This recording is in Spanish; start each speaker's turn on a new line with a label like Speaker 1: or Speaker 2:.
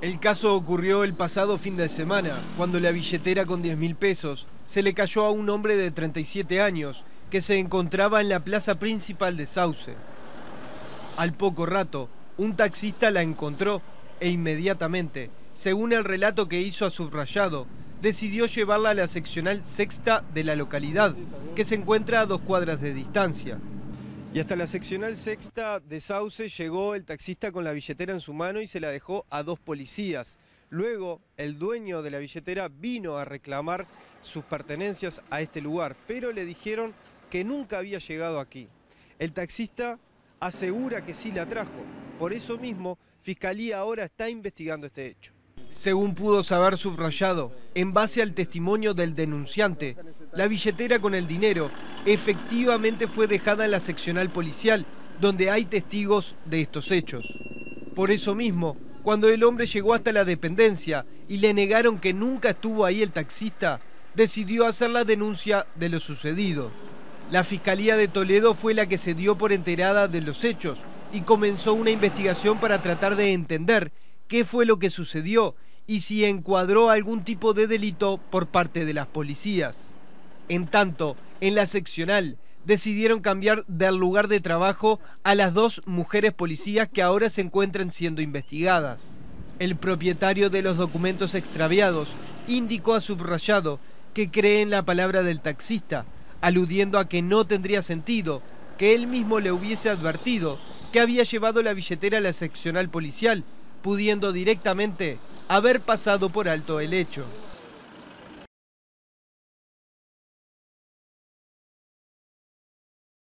Speaker 1: El caso ocurrió el pasado fin de semana, cuando la billetera con 10.000 pesos se le cayó a un hombre de 37 años que se encontraba en la plaza principal de Sauce. Al poco rato, un taxista la encontró e inmediatamente, según el relato que hizo a Subrayado, decidió llevarla a la seccional sexta de la localidad, que se encuentra a 2 cuadras de distancia. Y hasta la seccional sexta de Sauce llegó el taxista con la billetera en su mano y se la dejó a 2 policías. Luego, el dueño de la billetera vino a reclamar sus pertenencias a este lugar, pero le dijeron que nunca había llegado aquí. El taxista asegura que sí la trajo. Por eso mismo, Fiscalía ahora está investigando este hecho. Según pudo saber Subrayado, en base al testimonio del denunciante, la billetera con el dinero efectivamente fue dejada en la seccional policial, donde hay testigos de estos hechos. Por eso mismo, cuando el hombre llegó hasta la dependencia y le negaron que nunca estuvo ahí el taxista, decidió hacer la denuncia de lo sucedido. La Fiscalía de Toledo fue la que se dio por enterada de los hechos y comenzó una investigación para tratar de entender qué fue lo que sucedió y si encuadró algún tipo de delito por parte de las policías. En tanto, en la seccional decidieron cambiar del lugar de trabajo a las 2 mujeres policías que ahora se encuentran siendo investigadas. El propietario de los documentos extraviados indicó a Subrayado que cree en la palabra del taxista, aludiendo a que no tendría sentido que él mismo le hubiese advertido que había llevado la billetera a la seccional policial, pudiendo directamente haber pasado por alto el hecho.